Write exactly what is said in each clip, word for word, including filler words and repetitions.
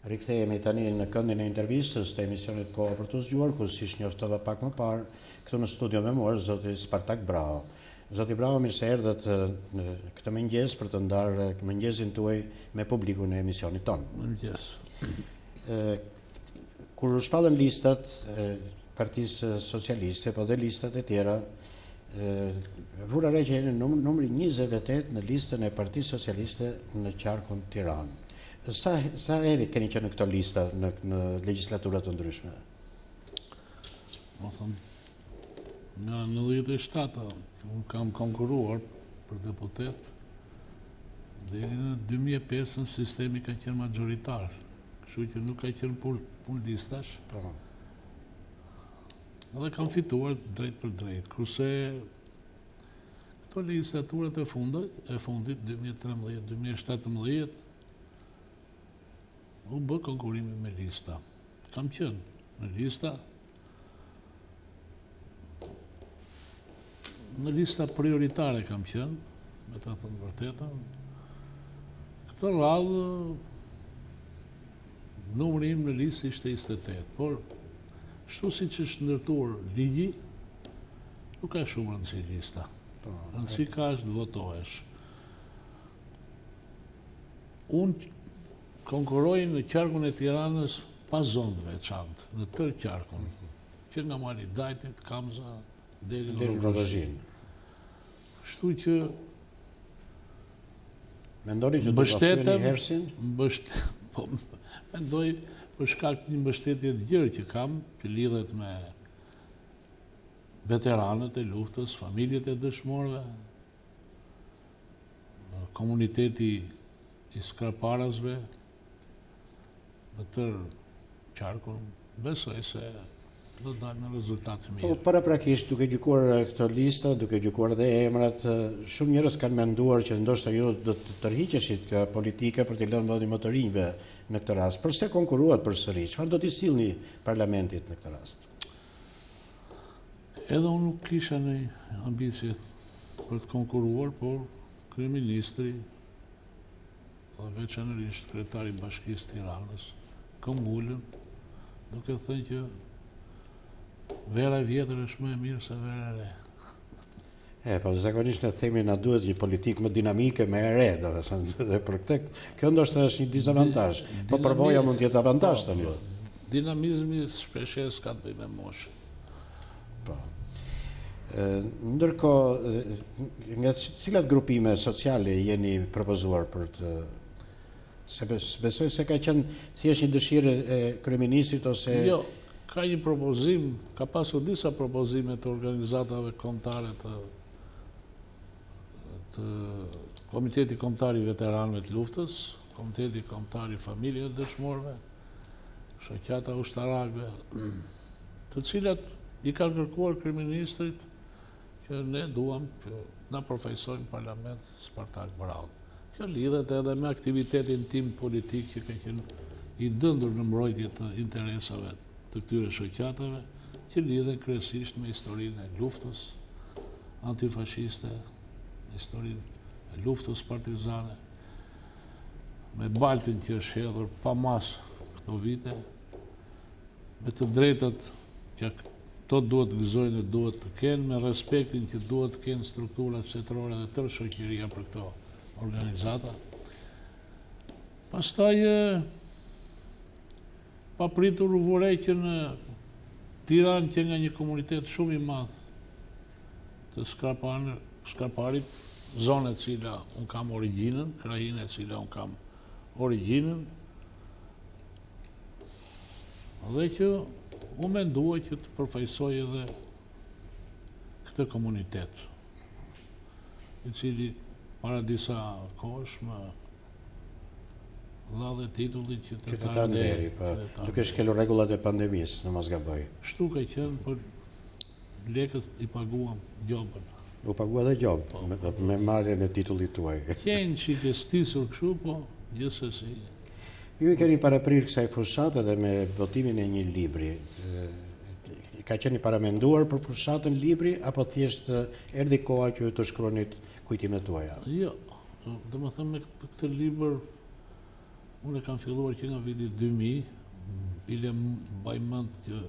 Rikthehemi tani në këndin e intervistës të emisionit Koha për të zgjuar, ku si njoftova pak më parë, këtu në studio me morë zoti Spartak Brao. Zoti Brao, mirë se erdhët në këtë mëngjes për të ndarë mëngjesin tuaj me publikun e emisionit tonë. Mëngjes. Kur u shpallën listat Partisë Socialiste, po dhe listat e tjera, vura re që jeni numri njëzet e tetë në listën e Partisë Socialiste në qarkun Tiranë. Sa, sa eri keni që në këto lista në, në legislaturat të ndryshme? Më thëmë, nga në dhjetë e shtatë, unë kam konkuruar për deputet, dhe në dy mijë e pesë në sistemi ka qenë majoritar, kështu që nuk ka qenë pun, pun listash, edhe kam fituar drejt për drejt, kurse këto legislaturat e fundit, e fundit dy mijë e tridhjetë, dy mijë e shtatëmbëdhjetë, u bë konkurimi me lista. Kam qenë në lista, në lista prioritare kam qenë, me të thënë vërtetën. Këtë radhë, numri im në listë ishte njëzet e tetë, por shtu si që është ndërtuar ligji, nuk ka shumë rëndësi lista. Rëndësi ka është të votohesh. Unë konkuroj në qarkun e Tiranës pa zonë të veçantë, në tërë qarkun, që nga Mali Dajtit, Kamza, deri në Rogozhin. Shtu që Mendoni që do të bëni hersin? Po, mendoj për shkak të një mbështetje të gjerë që kam, që lidhet me veteranët e luftës, familjet e dëshmorëve, komuniteti i skraparaësve, në tërë qarkun, besoj se do të dalë në rezultat të mirë. Po, paraprakisht, duke gjykuar këto lista, duke gjykuar dhe emrat, shumë njerëz kanë menduar që ndoshta ju do të tërhiqeshit nga politika për të lënë vendin më të rinjve në këtë rast. Përse konkuruat përsëri? Çfarë do t'i sillni parlamentit në këtë rast? Edhe unë nuk kisha në ambicje për të konkuruar, por kryeministri dhe veçanërisht kryetari i Bashkisë Tiranës këmbullën, duke thënë që vera e vjetër është më e mirë se vera e re. E, po zakonisht ne themi na duhet një politikë më dinamike, më e re, domethënë, dhe për këtë kjo ndoshta është një dizavantazh, po përvoja mund të jetë avantazh tani. Dinamizmi shpesh s'ka të bëjë me moshën. Po. Ndërkohë, nga cilat grupime sociale jeni propozuar për të... Se besoj se ka qenë thjesht një dëshirë e kryeministrit ose... Jo, ka një propozim, ka pasur disa propozime të organizatave kombëtare të, të Komiteti Kombëtar i Veteranëve të Luftës, Komiteti Kombëtar i Familjeve të Dëshmorëve, shoqata ushtarakëve, të cilat i kanë kërkuar kryeministrit që ne duam që na përfaqësojnë parlament Spartak Brao. Kjo lidhet edhe me aktivitetin tim politik që ka qenë i dëndur në mbrojtje të interesave të këtyre shoqatave, që lidhen kryesisht me historinë e luftës antifashiste, historinë e luftës partizane, me baltin që është hedhur pa mas këto vite, me të drejtat që këto duhet të gëzojnë e duhet të kenë, me respektin që duhet të kenë strukturat shtetërore dhe tërë shoqëria për këto organizata. Pastaj pa pritur u vorej që në Tiranë që nga një komunitet shumë i madh të Skraparit, zonë e cila unë kam origjinën, krajinë e cila unë kam origjinën, dhe që unë mendua që të përfaqësoj edhe këtë komunitet, i cili para disa kohësh më dha dhe titulli qytetar nderi, duke shkelur rregullat e pandemisë, në mos gaboj. Shtu ka qenë, për lekët i paguam gjobën. U pagua dhe gjobë, me marrjen e titullit tuaj. Qenë që i ke stisur kështu, po gjithsesi. Ju i keni paraprirë kësaj fushate dhe me votimin e një libri. Ka qenë i paramenduar për fushatën libri, apo thjesht erdhi koha që ju të shkruanit kujtimet tuaja? Jo, dhe më thëmë me këtë libër Unë e kam filluar që nga viti dy mijë, bile mbaj mend që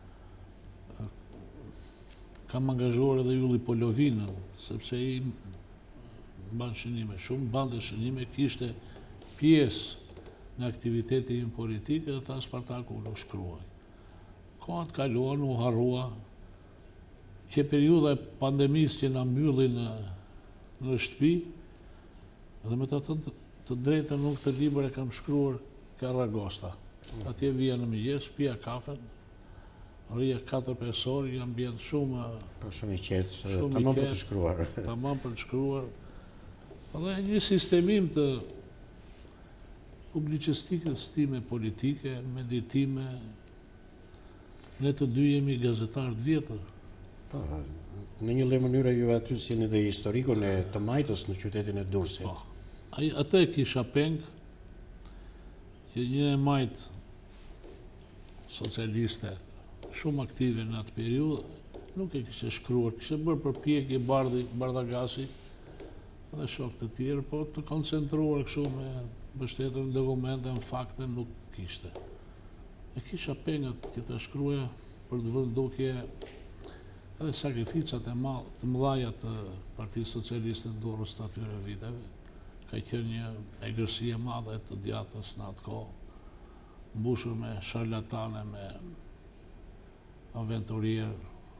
kam angazhuar edhe Ylli Polovinën, sepse i mban shënime, shumë bande shënime, kishte pjesë në aktiviteti im politik edhe ta Spartaku u shkruaj. Kohët kaluan, u harrua, që periudha e pandemisë që na mbylli në, në shtëpi, dhe me të thënë të drejtën nuk të libër e kam shkruar Karragosta. Atje vija në mëngjes, pija kafen, rria katër pesë orë, jam bjen shumë... Po shumë i qetë, tamam për të shkruar. Tamam për të shkruar. Dhe një sistemim të publicistikës time politike, meditime, ne të dy jemi gazetarë të vjetër. Po, në një lloj mënyre ju aty sjellni dhe historikun e të Majtës në qytetin e Durrësit. Po, atë kisha peng, që një e Majt socialiste, shumë aktive në atë periudhë, nuk e kishte shkruar, kishte bërë përpjekje Bardhi, Bardagasi dhe shok të tjerë, po të koncentruar kështu me mbështetjen në dokumente, në fakte nuk kishte. E kisha pengat që të shkruaja për të vënë duke edhe sakrificat e madh, të mëdha të Partisë Socialiste të Durrës të atyre viteve. Ka qenë një egërsi e madhe të djathtës në atë kohë, mbushur me sharlatane, me aventurier.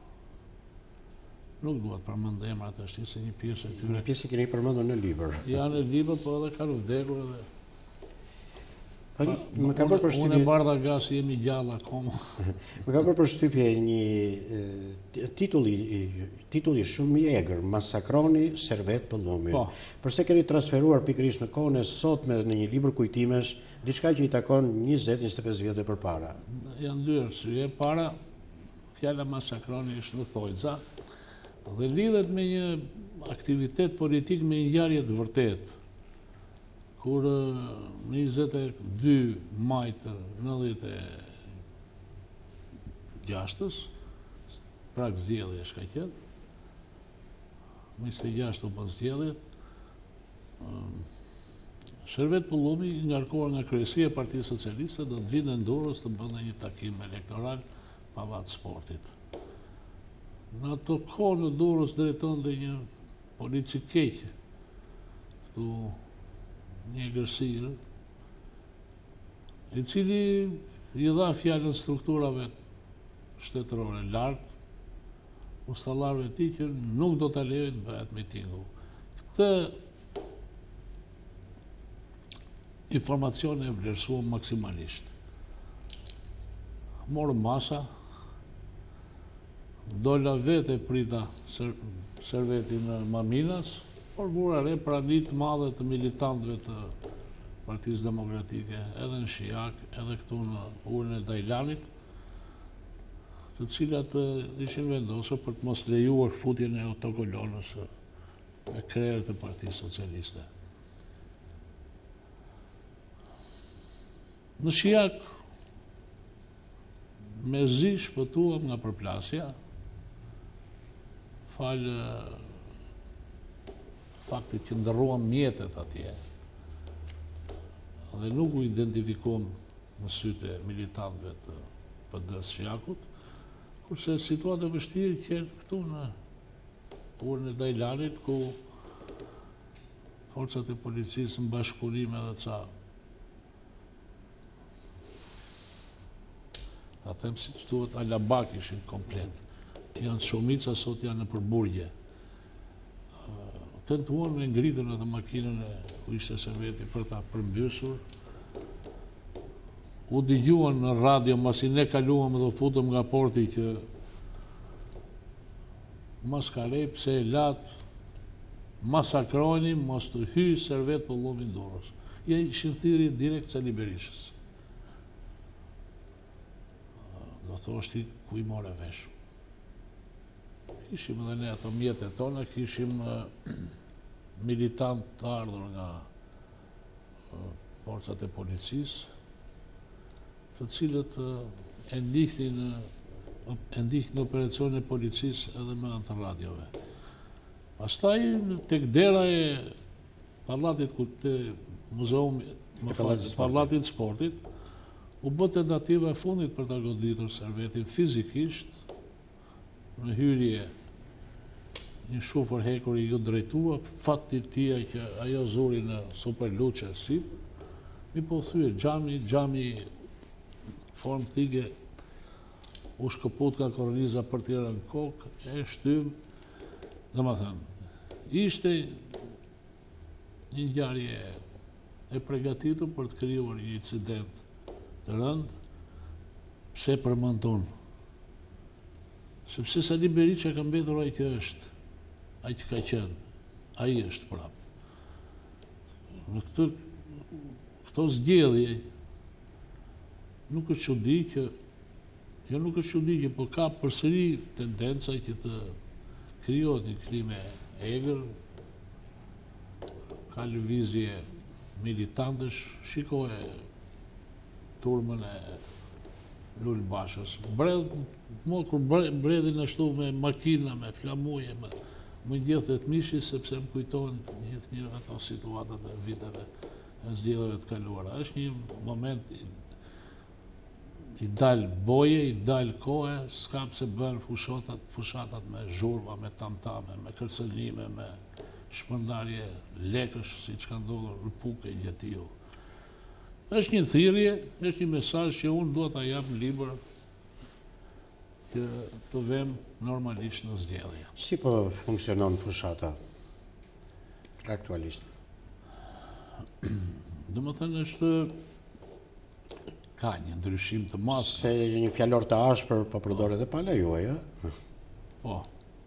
Nuk duhet përmend emrat, është se një pjesë e tyre. Një pjesë e keni përmendur në libër. Janë në libër, po edhe kanë vdekur edhe. Më ka bërë përshtypje. Unë e Bardagasi jemi gjallë akoma. Më ka bërë përshtypje një titulli, titulli shumë i egër, Masakroni Servet Pëllumin. Po. Përse keni transferuar pikërisht në kohën e sotme në një libër kujtimesh, diçka që i takon njëzet njëzet e pesë vjet përpara. Janë dy arsye. Para, fjala Masakroni është në Thojza dhe lidhet me një aktivitet politik me një ngjarje të vërtetë. Kur në njëzet e dy majt nëntëdhjetë e gjashtës, prak zgjedhje shka qenë, njëzet e gjashtë u bën zgjedhjet, Servet Pëllumi, ngarkuar nga kryesia e Partisë Socialiste, do të vinë në Durrës të bënte një takim elektoral pavat sportit. Në ato kohë në Durrës drejtonte një polici keq, këtu një egërsirë, i cili i dha fjalën strukturave shtetërore lartë, ustallarëve ti që nuk do të lejojnë të bëhet mitingu. Këtë informacione e vlerësuam maksimalisht. Morëm masa, dola vete prita Serveti në Maminas, por vura re pranit madhe të militantëve të Partisë Demokratike, edhe në Shijak, edhe këtu në urën e Dajlanit, të cilat ishin vendosur për të mos lejuar futjen e autokolonës me krerët e Partisë Socialiste. Në Shijak, me zi shpëtuam nga përplasja, falë faktit që ndërruam mjetet atje dhe nuk u identifikuam në sytë e militantëve të P D-s Shijakut, kurse situatë e vështirë që këtu në urën e Dajlanit, ku forcat e policisë në bashkëpunim edhe ca ta them si që tuhet alabak ishin komplet. Janë shumica sot janë në përburgje. Tentuan me ngritën edhe makinën e ku ishte Serveti për ta përmbysur. U dëgjuan në radio, masi ne kaluam dhe futëm nga porti që mas kalej pse e latë masakroni, mos të hyj Servet Pëllumi në Durrës. Ja ishin thirrje direkt Cali Berishës. Do thoshti ku i more vesh. Kishim edhe ne ato mjetet tona, kishim militant të ardhur nga forcat e policisë, të cilët e ndihnin e ndihnin operacione e policisë edhe me anë të radiove. Pastaj tek dera e pallatit ku të muzeumi, më falë, Pallatit pallatit sportit, u bë tentativa e fundit për ta goditur servetin fizikisht, në hyrje një shufër hekur i ju drejtua, fati tia që ajo zuri në super luqe si, mi po thyë, gjami, gjami form thige, u shkëput nga korniza për tjera në kokë, e shtym, dhe më thënë, ishte një ngjarje e përgatitur për të krijuar një incident të rënd, pse përmend unë? Sepse Sali Berisha ka mbetur ai që është, ai që ka qenë, ai është prapë. Në këtë këto zgjedhje nuk është çudi që jo nuk është çudi që po ka përsëri tendenca që të krijohet një klimë e egër, ka lëvizje militantësh, shikoje turmën e Lul Bashës. Bredh, mo kur bredhin ashtu me makina, me flamuje, me më gjethet mishi, sepse më kujtojnë gjithë një ato situatat e viteve e zgjedhjeve të kaluara. Është një moment i, i dal boje, i dal kohe, s'ka pse bën fushatat, fushatat me zhurma, me tamtame, me kërcënime, me shpërndarje lekësh, siç ka ndodhur në Pukë e Gjetiu. Është një thirrje, është një mesazh që unë dua ta jap libër që të vem normalisht në zgjedhje. Si po funksionon fushata aktualisht? Do më thënë është ka një ndryshim të madh. Se një fjalor të ashpër po përdor edhe pala juaj, ë? Po.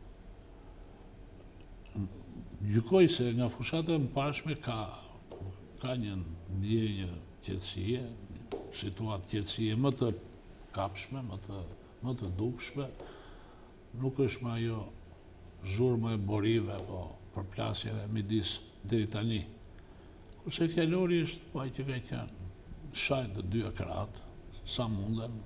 Gjykoj se nga fushata e mbarshme ka ka një ndjenjë qetësie, situatë qetësie më të kapshme, më të më të dukshme, nuk është më ajo zhurma e borive, po përplasjeve midis deri tani. Kurse fjalori është po ai që ka qenë shajt të dy akrat, sa munden.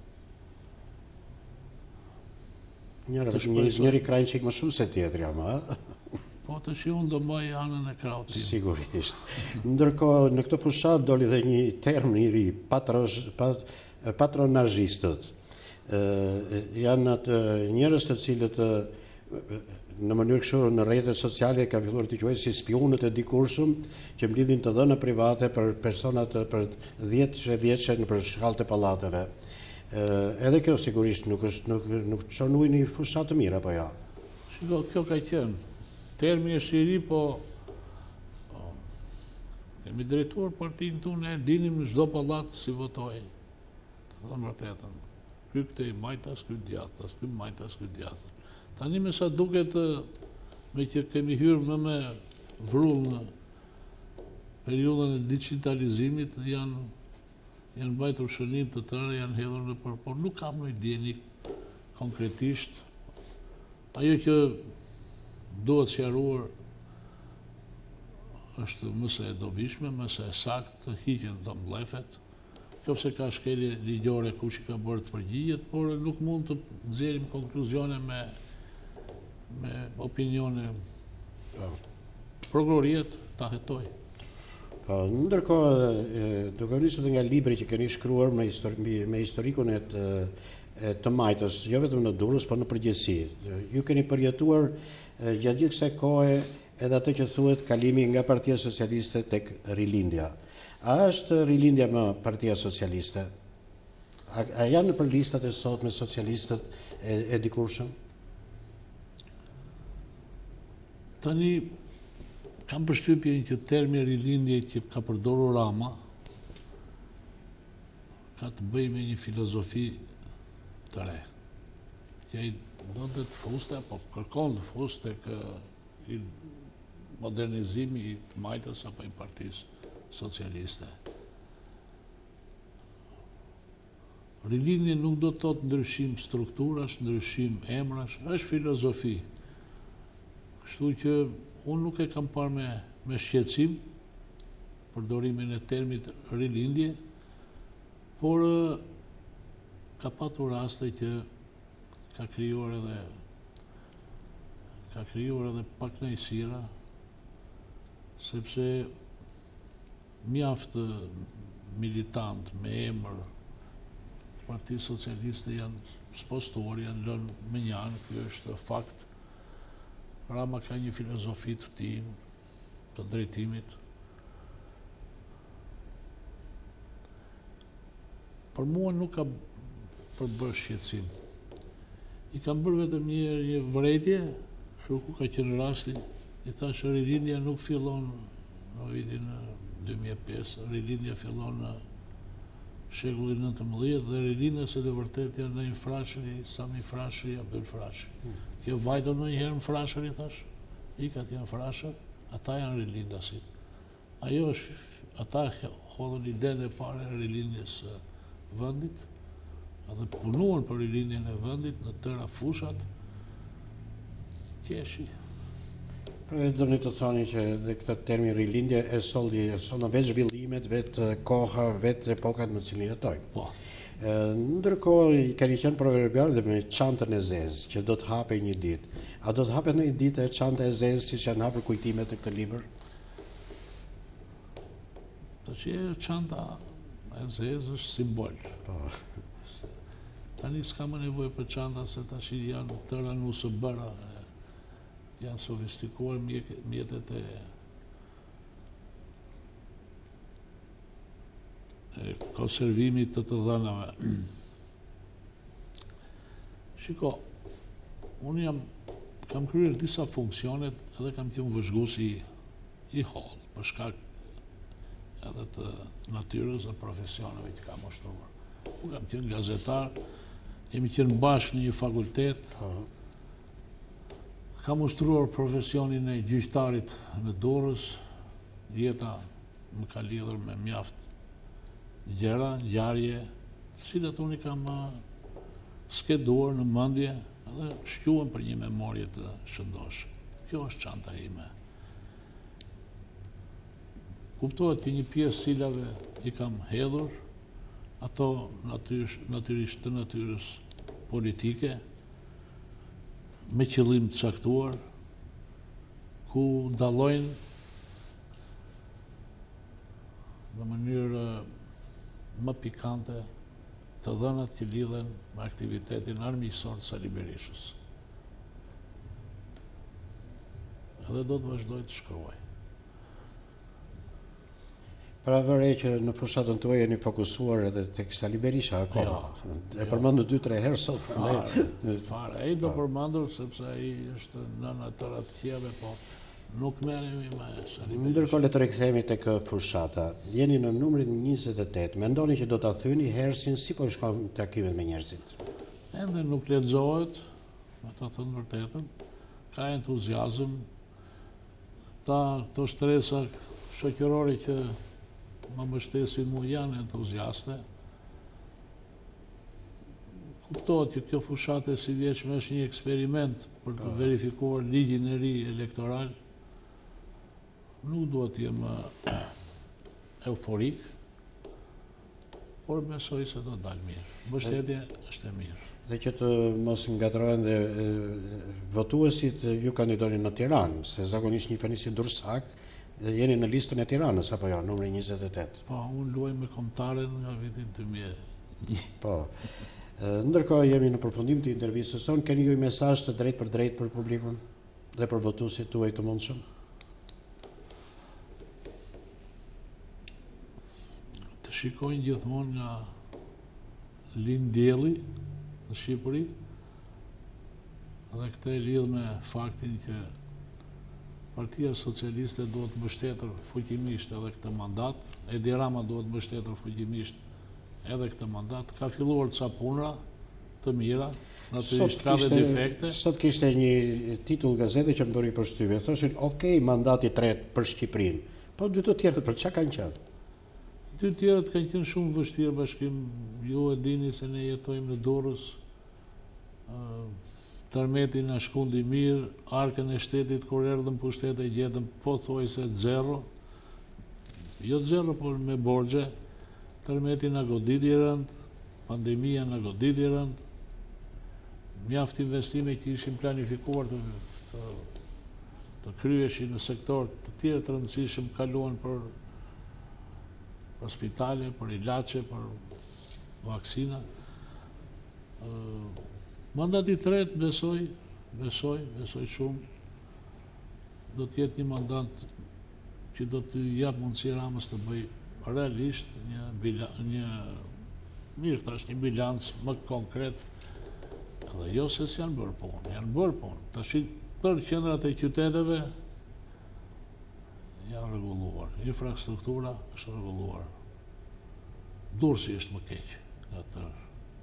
Njëri një, njëri krajnë çik më shumë se tjetri ama, Po të shi unë do mbaj anën e krautit. Sigurisht. Ndërkohë në këtë fushat doli dhe një term i ri, patrosh, pat, patronazhistët. Janë atë njerëz të cilët në mënyrë kështu në rrjetet sociale ka filluar të quajë si spionët e dikurshëm që mblidhin të dhëna private për personat për dhjetë vjeçë në për shkallët e pallateve. Edhe kjo sigurisht nuk është nuk nuk çon ujë në fushat të mirë apo ja. Shiko, kjo ka qenë. Termi është i ri, po kemi drejtuar partinë tonë, e dinim në çdo pallat si votoi. Të them vërtetën. Ky këtej majtas, ky djathtas, ky majtas, ky djathtas. Tani me sa duket me që kemi hyrë më me vrull në periudhën e digitalizimit, janë janë mbajtur shënim të tëra, janë hedhur në për, por nuk kam në ideni konkretisht. Ajo që duhet sqaruar është mëse e dobishme, mëse e saktë, të hiqen të mblefet, nëse ka shkelje ligjore kush i ka bërë të përgjigjet, por nuk mund të nxjerrim konkluzione me me opinione. Prokuroria ta hetoj. Po, ndërkohë, duke nisur nga libri që keni shkruar me histori, me historikun e të, e të majtës, jo vetëm në Durrës, por në përgjithësi. Ju keni përjetuar gjatë gjithë kësaj kohe edhe atë që thuhet kalimi nga Partia Socialiste tek rilindja. A është rilindja më Partia Socialiste? A, a janë për listat e sot me socialistët e, e dikurshëm? Tani kam përshtypjen që termi rilindje që ka përdorur Rama ka të bëjë me një filozofi të re. Që ai do të fuste, po kërkon të fuste kë i modernizimi i të majtës apo i Partisë Socialiste. Rilindje nuk do të thotë ndryshim strukturash, ndryshim emrash, është filozofi. Kështu që unë nuk e kam parë me, me shqetësim përdorimin e termit rilindje, por ka patur raste që ka krijuar edhe ka krijuar edhe pakënaqësira, sepse mjaft militant me emër Parti Socialiste janë spostori, janë lënë me njanë, kjo është fakt. Rama ka një filozofi të tij, të drejtimit. Për mua nuk ka përbërë shqetësim. I kam bërë vetëm një, një vërejtje, shoku ka qenë rasti, i thashë rilindja nuk fillon në vitin dy mijë e pesë, rilindja fillon në shekullin nëntëmbëdhjetë dhe rilindja se dhe vërtet janë në Frashëri, Sami Frashëri, Abdul Frashëri. Kjo vajto në njëherë në Frashër, i thash, i ka t'janë Frashër, ata janë rilindasit. Ajo është, ata hodhën idenë e pare e rilindjes vëndit, edhe punuan për rilindjen e vëndit në tëra fushat, qeshi. Pra do një të thoni që dhe këtë termi rilindje e soldi, sonë veç zhvillimet, vetë koha, vetë epokat në cilin jetojmë. Po. Ndërkohë, i keni qenë proverbial dhe me çantën e zezë, që do të hape një ditë. A do të hape në një ditë e çanta e zezë, si që janë hapër kujtimet e këtë libër? Të që çanta e zezë është simbol. Po. Tani s'ka më nevojë për çanta, se tash janë tëra në usë bëra, janë sofistikuar mjetet e e konservimit të të dhënave. Shiko, unë jam, kam kryer disa funksionet edhe kam qenë vëzhgues i, i hollë, për shkak edhe të natyrës dhe profesioneve që kam ushtruar. Unë kam qenë gazetar, kemi qenë bashkë në një fakultet, kam ushtruar profesionin e gjyqtarit në Durrës, jeta më ka lidhur me mjaft gjëra, ngjarje, të cilat unë i kam skeduar në mendje dhe shquar për një memorie të shëndoshme. Kjo është çanta ime. Kuptohet që një pjesë cilave i kam hedhur, ato natyrisht të natyrës politike, me qëllim të caktuar, ku dallojnë në mënyrë më pikante të dhënat që lidhen me aktivitetin armiqësor të Sali Berishës. Edhe do të vazhdoj të shkruaj. Pra vërej që në fushatën tuaj jeni fokusuar edhe tek Sali Berisha akoma. E përmendu dy tre herë sot. Fare, fare. Ai do përmendur sepse ai është nëna tëra të qeve, po nuk merremi me Sali Berisha. Ndërkohë le të rikthehemi tek fushata. Jeni në numrin njëzet e tetë. Mendoni që do ta thyeni hersin, si po shkon takimet me njerëzit? Ende nuk lexohet, me të thënë vërtetën, ka entuziazëm, ta këto shtresa shoqërore që më mbështesin mu janë entuziaste. Kuptohet që kjo fushatë e si vjeçme është një eksperiment për të verifikuar ligjin e ri elektoral. Nuk duhet të jem euforik, por besoj se do të dalë mirë. Mbështetje është e mirë. Dhe që të mos ngatrohen dhe votuesit ju kandidoni në Tiranë, se zakonisht një fani si Durrësak dhe jeni në listën e Tiranës, apo jo, numri njëzet e tetë. Po, unë luaj me kombëtaren nga vitin dy mijë e një. Po. Ndërkohë jemi në përfundim të intervistës sonë, keni ju mesazh të drejtë për drejtë për publikun dhe për votuesit tuaj të mundshëm? Të shikojnë gjithmonë nga lind dielli në Shqipëri, dhe këtë e lidh me faktin që Partia Socialiste duhet mbështetur fuqimisht edhe këtë mandat, Edi Rama duhet mbështetur fuqimisht edhe këtë mandat. Ka filluar ca puna të mira, natyrisht ka dhe defekte. Sot kishte një titull gazete që më bëri përshtypje, thoshin, ok, mandati tretë për Shqipërinë, po dy të tjerët për çka kanë qenë? Dy të tjerët kanë qenë shumë vështirë bashkim, ju e dini se ne jetojmë në Durrës, Tërmeti në shkundi mirë, arkën e shtetit kur erdhëm pushtet e gjetëm pothuajse zero, jo zero, por me borxhe. Tërmeti në goditi rënd, pandemia në goditi rënd, mjaft investime që ishim planifikuar të, të, të kryeshin në sektor të tjerë të rëndësishëm kaluan për për spitale, për ilaçe, për vaksina. Mandati i tretë besoj, besoj, besoj shumë, do të jetë një mandat që do të jap mundësi Ramës të bëj realisht një një mirë thash një bilanc më konkret, edhe jo se s'janë bërë punë, janë bërë punë. Tash për qendrat e qyteteve janë rregulluar, infrastruktura është rregulluar. Durrësi është më keq nga tërë.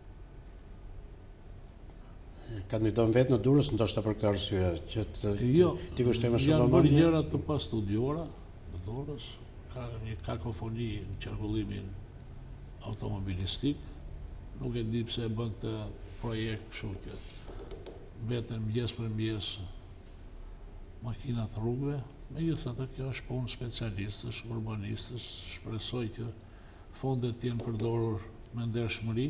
Kandidon vetë në Durrës ndoshta për këtë arsye që të jo, ti kushtoj më shumë janë bërë vëmendje. gjëra të pastudiuara në Durrës, ka një kakofoni në qarkullimin automobilistik, nuk e di pse e bën të projekt kështu që mbeten mëngjes për mëngjes makinat rrugëve, megjithatë kjo është punë specialistësh, urbanistësh, shpresoj që fondet të jenë përdorur me ndershmëri,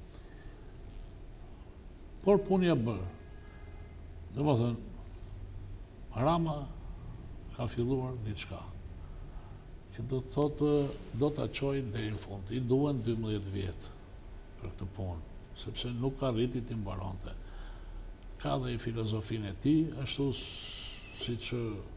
por punë ja bërë. Domethënë, Rama ka filluar diçka që do të thotë do ta çojë deri në fund. I duhen dymbëdhjetë vjet për këtë punë, sepse nuk ka rriti të mbaronte. Ka dhe i filozofinë e tij, ashtu siç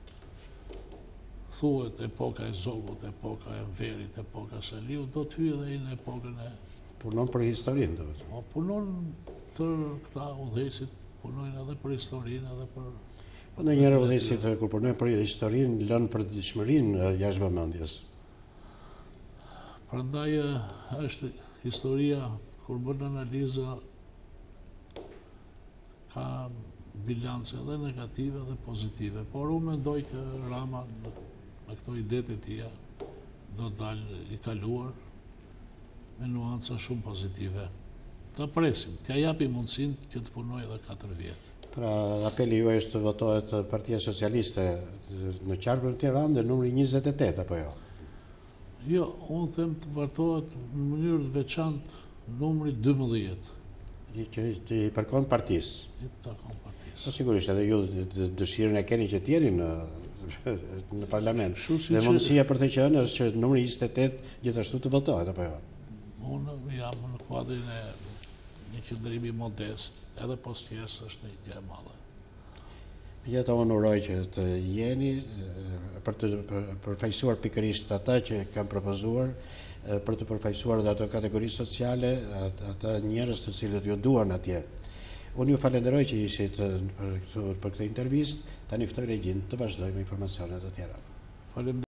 thuhet epoka e Zogut, epoka e Enverit, epoka e Saliut, do të hyjë edhe në epokën e punon për historinë, do të thotë. Punon të këta udhëheqësit, punojnë edhe për historinë, edhe për Po ndonjëherë udhëheqësit kur punojnë për historinë lënë për ditëshmërinë jashtë vëmendjes. Prandaj është historia kur bën analiza ka bilance edhe negative dhe pozitive, por unë mendoj që Rama me këto idetë e tija do të dalë i kaluar me nuanca shumë pozitive. Ta presim, t'ja japi mundësinë që të punojë edhe katër vjet. Pra, apeli juaj është të votohet Partia Socialiste në qarkun e Tiranës dhe numri njëzet e tetë, apo jo? Jo, unë them të votohet në mënyrë të veçantë numri dymbëdhjetë. Që i përkon partisë. I përkon partisë. Po sigurisht, edhe ju dëshirën e keni që t'jeni në në parlament. Dhe mundësia për të qenë është që numri njëzet e tetë gjithashtu të votohet, apo jo? Unë jam në kuadrin e një qëndrimi modest, edhe postjes është një gjë e madhe. Ja të unë uroj që të jeni për të përfaqësuar pikërisht ata që kanë propozuar, për të përfaqësuar dhe ato kategori sociale, ata njerëz të cilët ju duan atje. Unë ju falenderoj që ishit për këtë intervistë, tani ftoj Regjin të vazhdojmë informacionet të tjera. Falem